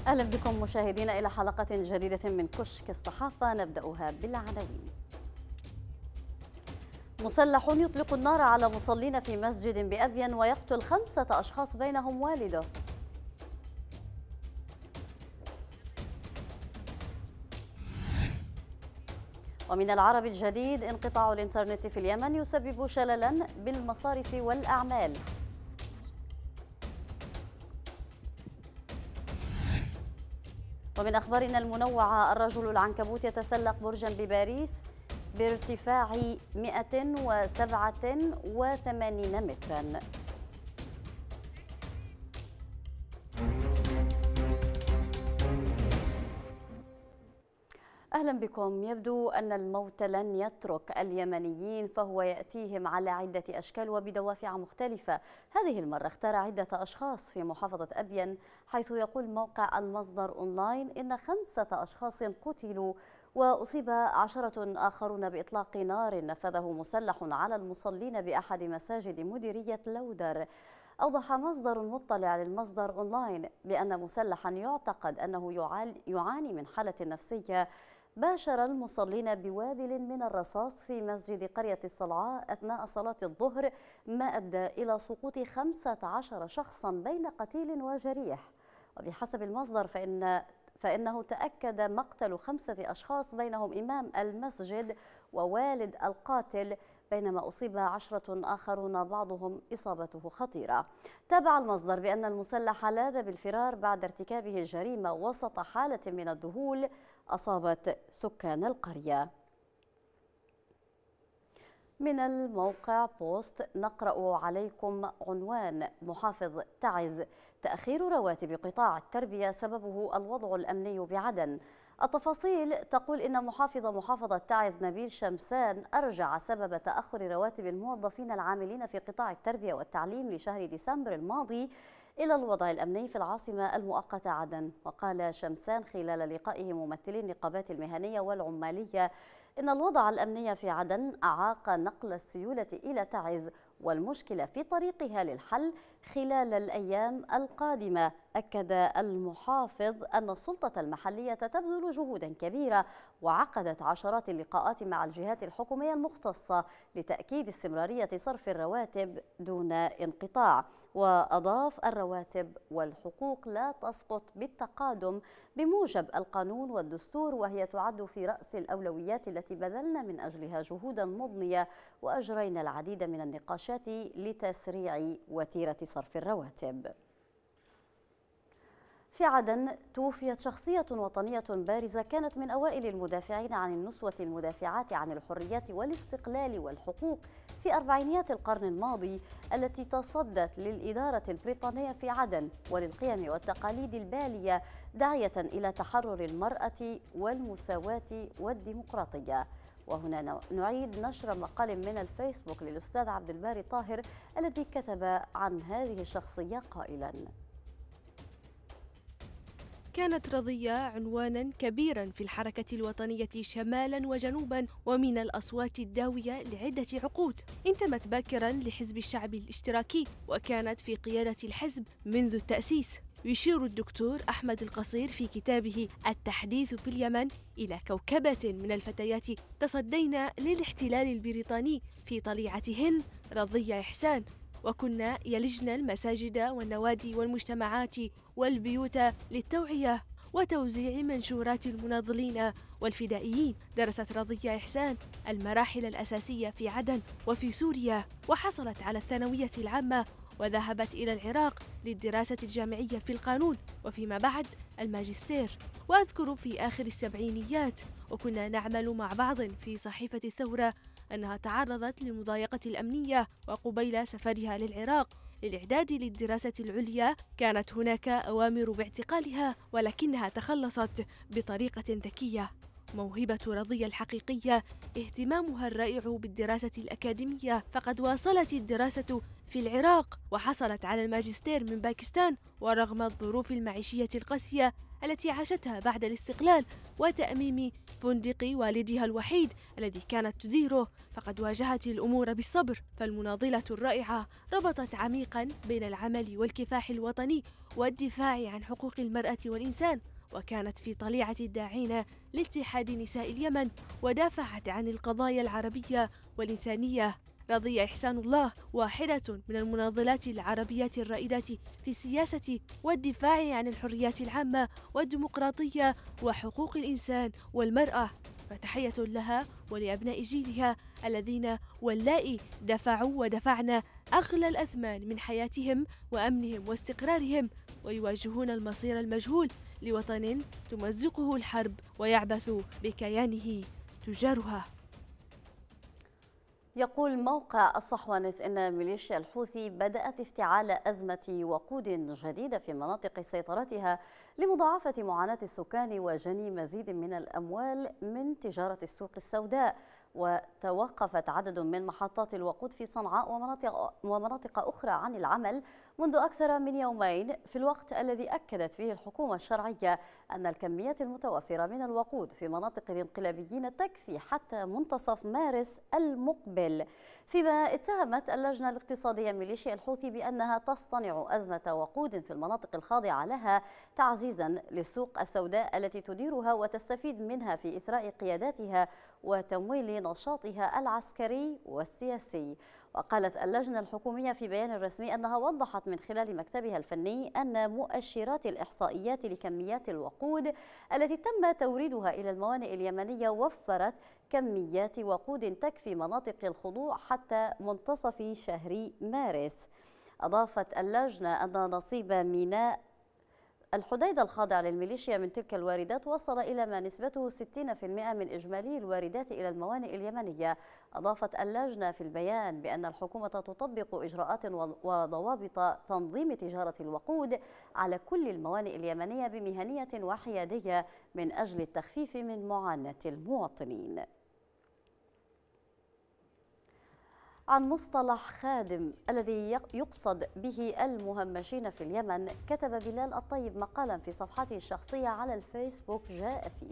أهلا بكم مشاهدينا إلى حلقة جديدة من كشك الصحافة، نبدأها بالعناوين. مسلح يطلق النار على مصلين في مسجد بأبين ويقتل 5 أشخاص بينهم والده. ومن العرب الجديد: انقطاع الإنترنت في اليمن يسبب شللا بالمصارف والأعمال. ومن أخبارنا المنوعة: الرجل العنكبوت يتسلق برجا بباريس بارتفاع 187 مترا. أهلا بكم. يبدو أن الموت لن يترك اليمنيين، فهو يأتيهم على عدة أشكال وبدوافع مختلفة. هذه المرة اختار عدة أشخاص في محافظة أبين، حيث يقول موقع المصدر أونلاين إن 5 أشخاص قتلوا وأصيب 10 آخرون بإطلاق نار نفذه مسلح على المصلين بأحد مساجد مديرية لودر. أوضح مصدر مطلع للمصدر أونلاين بأن مسلحا يعتقد أنه يعاني من حالة نفسية باشر المصلين بوابل من الرصاص في مسجد قرية الصلعاء أثناء صلاة الظهر، ما أدى إلى سقوط 15 شخصا بين قتيل وجريح. وبحسب المصدر فإنه تأكد مقتل 5 أشخاص بينهم إمام المسجد ووالد القاتل، بينما أصيب 10 آخرون بعضهم إصابته خطيرة. تابع المصدر بأن المسلح لاذ بالفرار بعد ارتكابه الجريمة وسط حالة من الذهول أصابت سكان القرية. من الموقع بوست نقرأ عليكم عنوان: محافظ تعز: تأخير رواتب قطاع التربية سببه الوضع الأمني بعدن. التفاصيل تقول إن محافظة تعز نبيل شمسان أرجع سبب تأخر رواتب الموظفين العاملين في قطاع التربية والتعليم لشهر ديسمبر الماضي إلى الوضع الأمني في العاصمة المؤقتة عدن. وقال شمسان خلال لقائه ممثلي النقابات المهنية والعمالية إن الوضع الأمني في عدن أعاق نقل السيولة إلى تعز، والمشكلة في طريقها للحل خلال الأيام القادمة. أكد المحافظ أن السلطة المحلية تبذل جهودا كبيرة وعقدت عشرات اللقاءات مع الجهات الحكومية المختصة لتأكيد استمرارية صرف الرواتب دون انقطاع. وأضاف: الرواتب والحقوق لا تسقط بالتقادم بموجب القانون والدستور، وهي تعد في رأس الأولويات التي بذلنا من أجلها جهودا مضنية وأجرينا العديد من النقاشات لتسريع وتيرة صرف الرواتب. في عدن توفيت شخصية وطنية بارزة كانت من أوائل المدافعين عن النسوة المدافعات عن الحريات والاستقلال والحقوق في أربعينيات القرن الماضي، التي تصدت للإدارة البريطانية في عدن وللقيم والتقاليد البالية، داعية إلى تحرر المرأة والمساواة والديمقراطية. وهنا نعيد نشر مقال من الفيسبوك للأستاذ عبد الباري طاهر الذي كتب عن هذه الشخصية قائلا: كانت رضية عنوانا كبيرا في الحركة الوطنية شمالا وجنوبا، ومن الأصوات الداوية لعدة عقود. انتمت باكرا لحزب الشعب الاشتراكي وكانت في قيادة الحزب منذ التأسيس. يشير الدكتور أحمد القصير في كتابه التحديث في اليمن إلى كوكبة من الفتيات تصدين للاحتلال البريطاني في طليعتهن رضية إحسان، وكنا يلجن المساجد والنوادي والمجتمعات والبيوت للتوعية وتوزيع منشورات المناضلين والفدائيين. درست رضية إحسان المراحل الأساسية في عدن وفي سوريا، وحصلت على الثانوية العامة وذهبت إلى العراق للدراسة الجامعية في القانون وفيما بعد الماجستير. وأذكر في آخر السبعينيات وكنا نعمل مع بعض في صحيفة الثورة أنها تعرضت للمضايقة الأمنية، وقبيل سفرها للعراق للإعداد للدراسة العليا كانت هناك أوامر باعتقالها، ولكنها تخلصت بطريقة ذكية. موهبة رضية الحقيقية اهتمامها الرائع بالدراسة الأكاديمية، فقد واصلت الدراسة في العراق وحصلت على الماجستير من باكستان، ورغم الظروف المعيشية القاسية التي عاشتها بعد الاستقلال وتأميم فندق والدها الوحيد الذي كانت تديره، فقد واجهت الأمور بالصبر. فالمناضلة الرائعة ربطت عميقا بين العمل والكفاح الوطني والدفاع عن حقوق المرأة والإنسان، وكانت في طليعة الداعين لاتحاد نساء اليمن، ودافعت عن القضايا العربية والإنسانية. رضية إحسان الله واحدة من المناضلات العربيات الرائدات في السياسة والدفاع عن الحريات العامة والديمقراطية وحقوق الإنسان والمرأة، فتحية لها ولأبناء جيلها الذين واللائي دفعوا ودفعنا أغلى الأثمان من حياتهم وأمنهم واستقرارهم، ويواجهون المصير المجهول لوطن تمزقه الحرب ويعبث بكيانه تجارها. يقول موقع الصحوانت إن ميليشيا الحوثي بدأت افتعال أزمة وقود جديدة في مناطق سيطرتها لمضاعفة معاناة السكان وجني مزيد من الأموال من تجارة السوق السوداء. وتوقفت عدد من محطات الوقود في صنعاء ومناطق أخرى عن العمل منذ أكثر من يومين، في الوقت الذي أكدت فيه الحكومة الشرعية أن الكميات المتوفرة من الوقود في مناطق الانقلابيين تكفي حتى منتصف مارس المقبل. فيما اتهمت اللجنة الاقتصادية ميليشيا الحوثي بأنها تصطنع أزمة وقود في المناطق الخاضعة لها تعزيزا للسوق السوداء التي تديرها وتستفيد منها في إثراء قياداتها وتمويل نشاطها العسكري والسياسي. وقالت اللجنة الحكومية في بيان رسمي أنها وضحت من خلال مكتبها الفني أن مؤشرات الإحصائيات لكميات الوقود التي تم توريدها إلى الموانئ اليمنية وفرت كميات وقود تكفي مناطق الخضوع حتى منتصف شهر مارس. أضافت اللجنة أن نصيب ميناء الحديدة الخاضع للميليشيا من تلك الواردات وصل إلى ما نسبته 60% من إجمالي الواردات إلى الموانئ اليمنية. أضافت اللجنة في البيان بأن الحكومة تطبق إجراءات وضوابط تنظيم تجارة الوقود على كل الموانئ اليمنية بمهنية وحيادية من أجل التخفيف من معاناة المواطنين. عن مصطلح خادم الذي يقصد به المهمشين في اليمن، كتب بلال الطيب مقالا في صفحته الشخصية على الفيسبوك جاء فيه: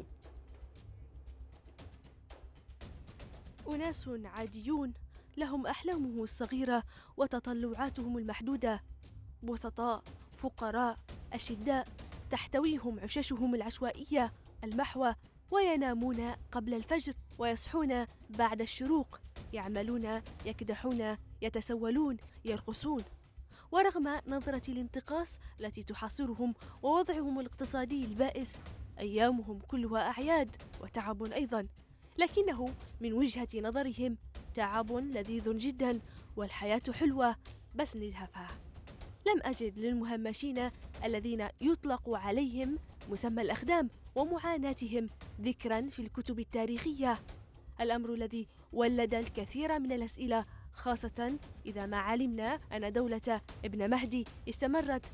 أناس عاديون لهم أحلامهم الصغيرة وتطلعاتهم المحدودة، بسطاء فقراء أشداء تحتويهم عشاشهم العشوائية المحوى، وينامون قبل الفجر ويصحون بعد الشروق، يعملون يكدحون يتسولون يرقصون. ورغم نظرة الانتقاص التي تحاصرهم ووضعهم الاقتصادي البائس، أيامهم كلها أعياد وتعب أيضا، لكنه من وجهة نظرهم تعب لذيذ جدا والحياة حلوة بس نلهفها. لم أجد للمهمشين الذين يطلق عليهم مسمى الأخدام ومعاناتهم ذكرا في الكتب التاريخية، الأمر الذي ولد الكثير من الأسئلة، خاصة إذا ما علمنا أن دولة ابن مهدي استمرت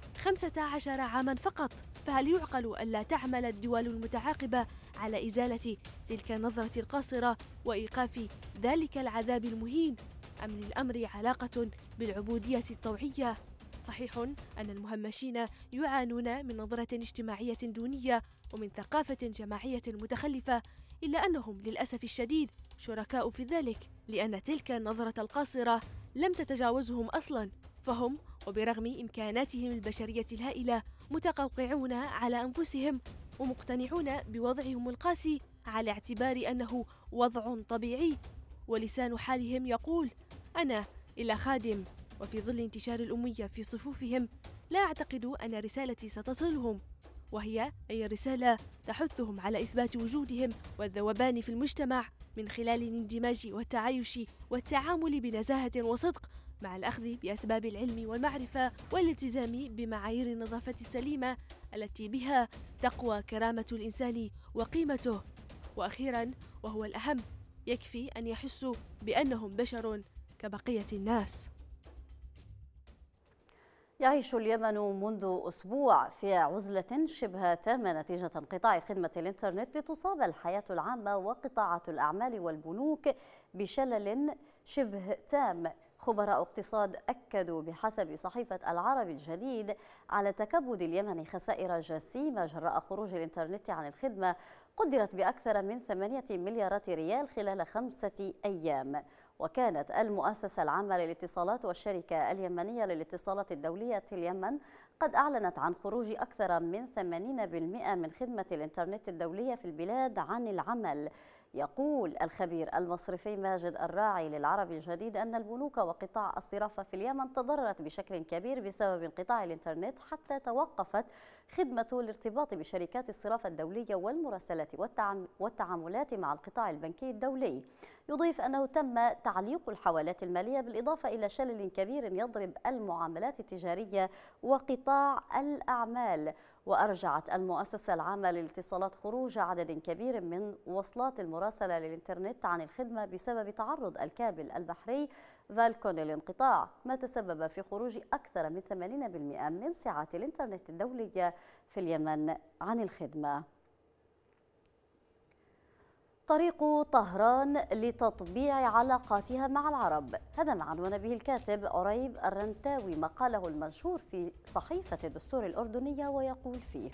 15 عاما فقط. فهل يعقل ألا تعمل الدول المتعاقبة على إزالة تلك النظرة القاصرة وإيقاف ذلك العذاب المهين، أم للأمر علاقة بالعبودية الطوعية؟ صحيح أن المهمشين يعانون من نظرة اجتماعية دونية ومن ثقافة جماعية متخلفة، إلا أنهم للأسف الشديد شركاء في ذلك، لأن تلك النظرة القاصرة لم تتجاوزهم أصلا، فهم وبرغم إمكاناتهم البشرية الهائلة متقوقعون على أنفسهم ومقتنعون بوضعهم القاسي على اعتبار أنه وضع طبيعي، ولسان حالهم يقول أنا إلا خادم. وفي ظل انتشار الأمية في صفوفهم لا أعتقد أن رسالتي ستصلهم، وهي أي رسالة تحثهم على إثبات وجودهم والذوبان في المجتمع من خلال الاندماج والتعايش والتعامل بنزاهة وصدق مع الأخذ بأسباب العلم والمعرفة والالتزام بمعايير النظافة السليمة التي بها تقوى كرامة الإنسان وقيمته. وأخيرا وهو الأهم، يكفي أن يحسوا بأنهم بشر كبقية الناس. يعيش اليمن منذ أسبوع في عزلة شبه تامة نتيجة انقطاع خدمة الإنترنت، لتصاب الحياة العامة وقطاعات الأعمال والبنوك بشلل شبه تام. خبراء اقتصاد أكدوا بحسب صحيفة العربي الجديد على تكبد اليمن خسائر جسيمة جراء خروج الإنترنت عن الخدمة قدرت بأكثر من 8 مليارات ريال خلال 5 أيام. وكانت المؤسسة العامة للاتصالات والشركة اليمنية للاتصالات الدولية اليمن قد أعلنت عن خروج أكثر من 80% من خدمة الإنترنت الدولية في البلاد عن العمل. يقول الخبير المصرفي ماجد الراعي للعربي الجديد أن البنوك وقطاع الصرافة في اليمن تضررت بشكل كبير بسبب انقطاع الإنترنت، حتى توقفت خدمة الارتباط بشركات الصرافة الدولية والمراسلات والتعاملات مع القطاع البنكي الدولي. يضيف أنه تم تعليق الحوالات المالية بالإضافة إلى شلل كبير يضرب المعاملات التجارية وقطاع الأعمال. وأرجعت المؤسسة العامة للاتصالات خروج عدد كبير من وصلات المراسلة للإنترنت عن الخدمة بسبب تعرض الكابل البحري فالكون للانقطاع، ما تسبب في خروج أكثر من 80% من ساعات الإنترنت الدولية في اليمن عن الخدمة. طريق طهران لتطبيع علاقاتها مع العرب، هذا ما عنون به الكاتب عريب الرنتاوي مقاله المنشور في صحيفة الدستور الأردنية، ويقول فيه: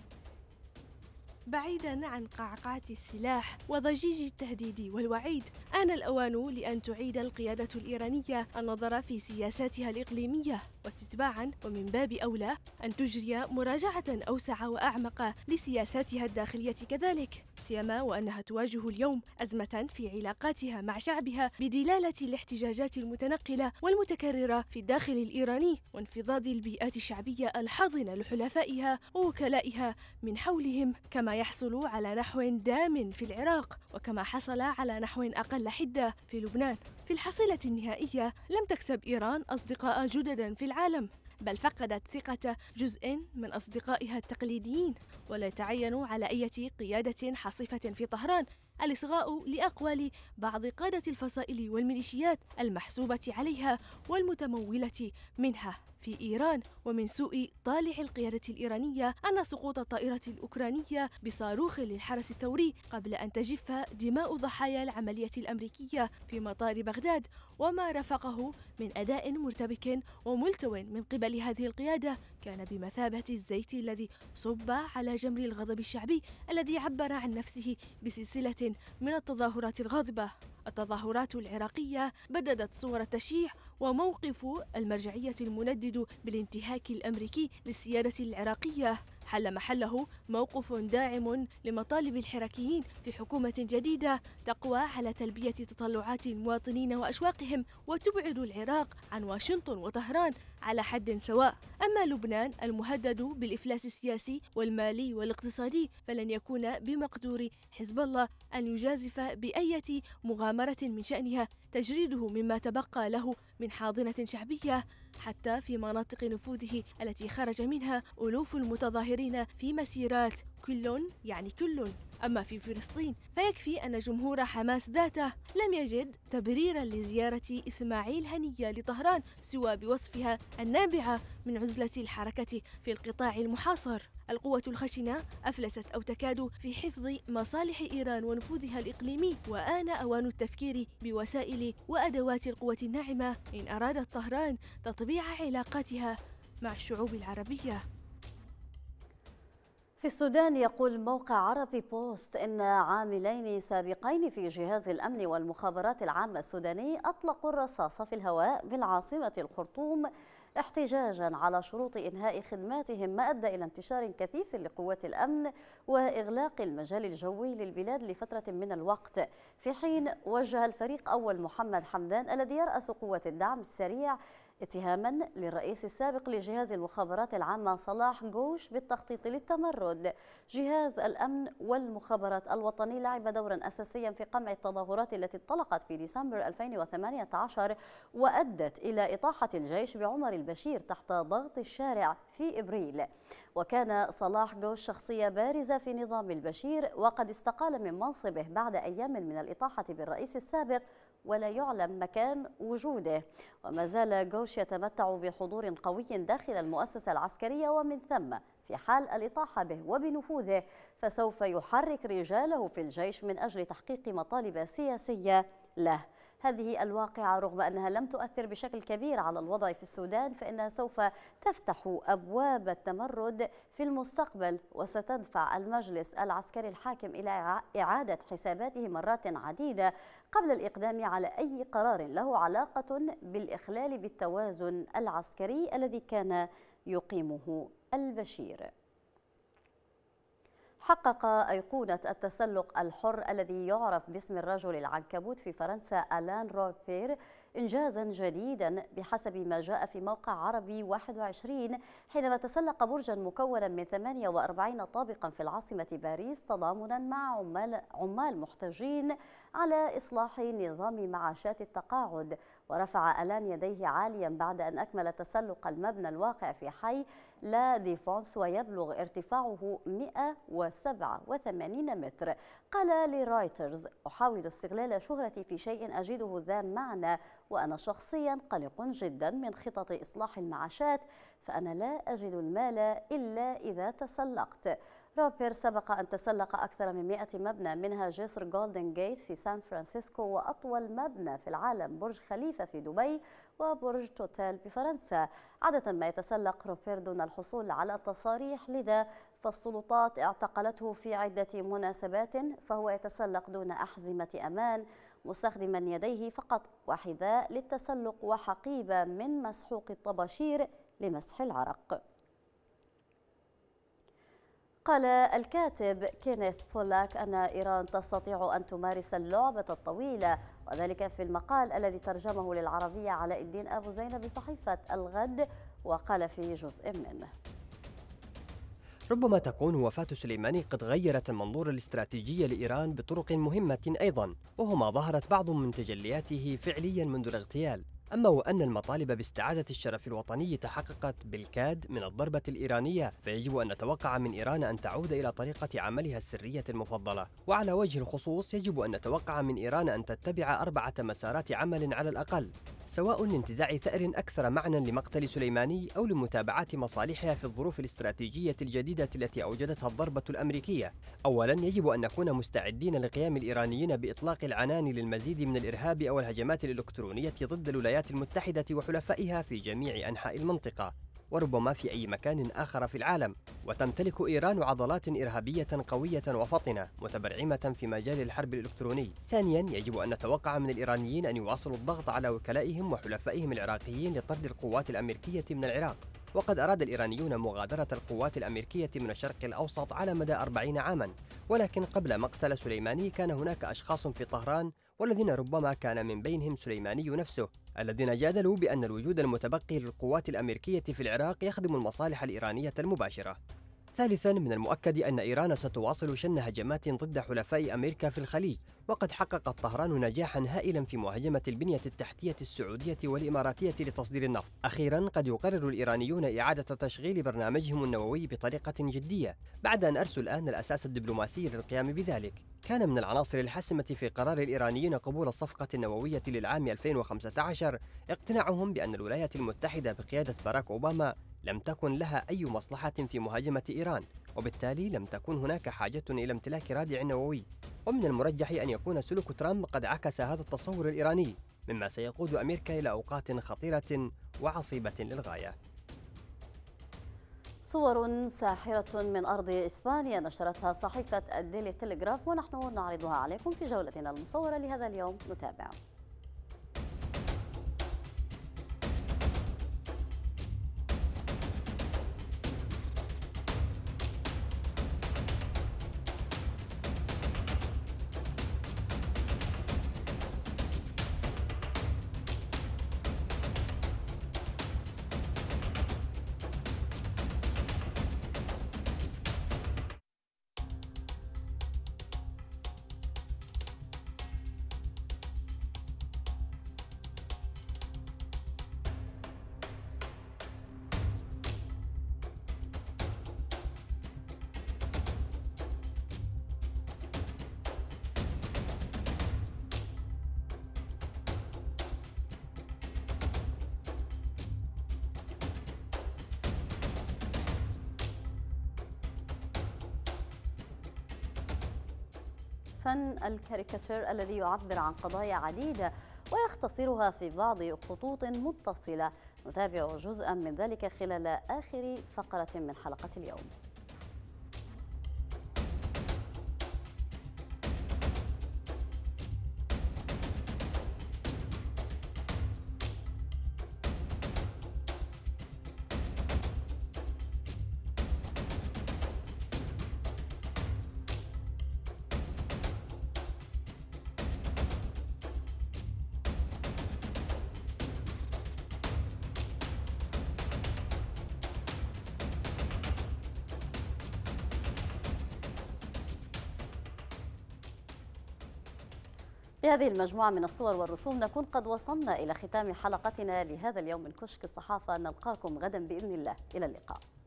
بعيداً عن قعقعة السلاح وضجيج التهديد والوعيد، آن الأوان لأن تعيد القيادة الإيرانية النظر في سياساتها الإقليمية، واستتباعاً ومن باب أولى أن تجري مراجعة أوسع وأعمق لسياساتها الداخلية كذلك، سيما وأنها تواجه اليوم أزمة في علاقاتها مع شعبها بدلالة الاحتجاجات المتنقلة والمتكررة في الداخل الإيراني، وانفضاض البيئات الشعبية الحاضنة لحلفائها ووكلائها من حولهم، كما يحصل على نحو دام في العراق، وكما حصل على نحو أقل حدة في لبنان. في الحصيلة النهائية لم تكسب إيران أصدقاء جددا في العالم، بل فقدت ثقة جزء من أصدقائها التقليديين، ولا يتعين على أي قيادة حصيفة في طهران الإصغاء لأقوال بعض قادة الفصائل والميليشيات المحسوبة عليها والمتمولة منها في إيران. ومن سوء طالع القيادة الإيرانية أن سقوط الطائرة الأوكرانية بصاروخ للحرس الثوري قبل أن تجف دماء ضحايا العملية الأمريكية في مطار بغداد وما رافقه من أداء مرتبك وملتو من قبل هذه القيادة كان بمثابة الزيت الذي صب على جمر الغضب الشعبي الذي عبر عن نفسه بسلسلة من التظاهرات الغاضبة. التظاهرات العراقية بددت صور التشييع وموقف المرجعية المندد بالانتهاك الأمريكي للسيادة العراقية حل محله موقف داعم لمطالب الحراكيين في حكومة جديدة تقوى على تلبية تطلعات المواطنين وأشواقهم وتبعد العراق عن واشنطن وطهران على حد سواء. أما لبنان المهدد بالإفلاس السياسي والمالي والاقتصادي فلن يكون بمقدور حزب الله أن يجازف بأية مغامرة من شأنها تجريده مما تبقى له من حاضنة شعبية حتى في مناطق نفوذه التي خرج منها ألوف المتظاهرين في مسيرات كل. أما في فلسطين فيكفي أن جمهور حماس ذاته لم يجد تبريرا لزيارة إسماعيل هنية لطهران سوى بوصفها النابعة من عزلة الحركة في القطاع المحاصر. القوة الخشنة أفلست أو تكاد في حفظ مصالح إيران ونفوذها الإقليمي، وآن أوان التفكير بوسائل وأدوات القوة الناعمة إن أرادت طهران تطبيع علاقاتها مع الشعوب العربية. في السودان يقول موقع عربي بوست إن عاملين سابقين في جهاز الأمن والمخابرات العامة السوداني أطلقوا الرصاص في الهواء بالعاصمة الخرطوم احتجاجا على شروط إنهاء خدماتهم، ما أدى إلى انتشار كثيف لقوات الأمن وإغلاق المجال الجوي للبلاد لفترة من الوقت، في حين وجه الفريق أول محمد حمدان الذي يرأس قوة الدعم السريع اتهاما للرئيس السابق لجهاز المخابرات العامة صلاح جوش بالتخطيط للتمرد. جهاز الأمن والمخابرات الوطني لعب دورا أساسيا في قمع التظاهرات التي انطلقت في ديسمبر 2018 وأدت إلى إطاحة الجيش بعمر البشير تحت ضغط الشارع في إبريل. وكان صلاح جوش شخصية بارزة في نظام البشير، وقد استقال من منصبه بعد أيام من الإطاحة بالرئيس السابق ولا يعلم مكان وجوده. وما زال غوش يتمتع بحضور قوي داخل المؤسسة العسكرية، ومن ثم في حال الإطاحة به وبنفوذه فسوف يحرك رجاله في الجيش من أجل تحقيق مطالب سياسية له. هذه الواقعة رغم أنها لم تؤثر بشكل كبير على الوضع في السودان، فإنها سوف تفتح أبواب التمرد في المستقبل، وستدفع المجلس العسكري الحاكم إلى إعادة حساباته مرات عديدة قبل الإقدام على أي قرار له علاقة بالإخلال بالتوازن العسكري الذي كان يقيمه البشير. حقق أيقونة التسلق الحر الذي يعرف باسم الرجل العنكبوت في فرنسا ألان روبير إنجازا جديدا بحسب ما جاء في موقع عربي 21 حينما تسلق برجا مكونا من 48 طابقا في العاصمة باريس تضامنا مع عمال محتجين على إصلاح نظام معاشات التقاعد. ورفع ألان يديه عاليا بعد أن أكمل تسلق المبنى الواقع في حي لا ديفونس ويبلغ ارتفاعه 187 متر. قال لرايترز: أحاول استغلال شهرتي في شيء أجده ذا معنى، وأنا شخصيا قلق جدا من خطط إصلاح المعاشات، فأنا لا أجد المال إلا إذا تسلقت. روبير سبق أن تسلق أكثر من 100 مبنى، منها جسر جولدن جيت في سان فرانسيسكو، وأطول مبنى في العالم برج خليفة في دبي، وبرج توتال بفرنسا. عادة ما يتسلق روبير دون الحصول على تصاريح، لذا فالسلطات اعتقلته في عدة مناسبات، فهو يتسلق دون أحزمة أمان مستخدما يديه فقط وحذاء للتسلق وحقيبة من مسحوق الطباشير لمسح العرق. قال الكاتب كينيث بولاك أن إيران تستطيع أن تمارس اللعبة الطويلة، وذلك في المقال الذي ترجمه للعربية علاء الدين أبو زينب بصحيفة الغد، وقال في جزء منه: ربما تكون وفاة سليماني قد غيرت المنظور الاستراتيجي لإيران بطرق مهمة أيضا، وهو ما ظهرت بعض من تجلياته فعليا منذ الاغتيال. أما وأن المطالب باستعادة الشرف الوطني تحققت بالكاد من الضربة الإيرانية، فيجب أن نتوقع من إيران أن تعود إلى طريقة عملها السرية المفضلة. وعلى وجه الخصوص يجب أن نتوقع من إيران أن تتبع 4 مسارات عمل على الأقل، سواء لانتزاع ثأر أكثر معنى لمقتل سليماني أو لمتابعة مصالحها في الظروف الاستراتيجية الجديدة التي أوجدتها الضربة الأمريكية. أولا، يجب أن نكون مستعدين لقيام الإيرانيين بإطلاق العنان للمزيد من الإرهاب أو الهجمات الإلكترونية ضد الولايات المتحدة وحلفائها في جميع أنحاء المنطقة، وربما في أي مكان آخر في العالم. وتمتلك إيران عضلات إرهابية قوية وفطنة متبرعمة في مجال الحرب الإلكتروني. ثانياً، يجب أن نتوقع من الإيرانيين أن يواصلوا الضغط على وكلائهم وحلفائهم العراقيين لطرد القوات الأمريكية من العراق، وقد أراد الإيرانيون مغادرة القوات الأمريكية من الشرق الأوسط على مدى 40 عاماً. ولكن قبل مقتل سليماني كان هناك أشخاص في طهران، والذين ربما كان من بينهم سليماني نفسه، الذين جادلوا بأن الوجود المتبقي للقوات الأمريكية في العراق يخدم المصالح الإيرانية المباشرة. ثالثاً، من المؤكد أن إيران ستواصل شن هجمات ضد حلفاء أمريكا في الخليج، وقد حققت طهران نجاحاً هائلاً في مهاجمة البنية التحتية السعودية والإماراتية لتصدير النفط. أخيراً، قد يقرر الإيرانيون إعادة تشغيل برنامجهم النووي بطريقة جدية بعد أن أرسوا الآن الأساس الدبلوماسي للقيام بذلك. كان من العناصر الحاسمة في قرار الإيرانيين قبول الصفقة النووية للعام 2015 اقتناعهم بأن الولايات المتحدة بقيادة باراك أوباما لم تكن لها أي مصلحة في مهاجمة إيران، وبالتالي لم تكن هناك حاجة إلى امتلاك رادع نووي. ومن المرجح أن يكون سلوك ترامب قد عكس هذا التصور الإيراني، مما سيقود أمريكا إلى أوقات خطيرة وعصيبة للغاية. صور ساحرة من أرض إسبانيا نشرتها صحيفة الديلي تيليغراف، ونحن نعرضها عليكم في جولتنا المصورة لهذا اليوم. نتابع. فن الكاريكاتير الذي يعبر عن قضايا عديدة ويختصرها في بعض خطوط متصلة. نتابع جزءا من ذلك خلال آخر فقرة من حلقة اليوم. بهذه المجموعة من الصور والرسوم نكون قد وصلنا إلى ختام حلقتنا لهذا اليوم من كشك الصحافة. نلقاكم غدا بإذن الله، إلى اللقاء.